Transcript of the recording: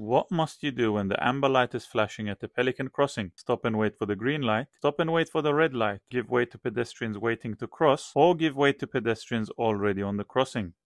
What must you do when the amber light is flashing at the Pelican crossing? Stop and wait for the green light, stop and wait for the red light, give way to pedestrians waiting to cross, or give way to pedestrians already on the crossing.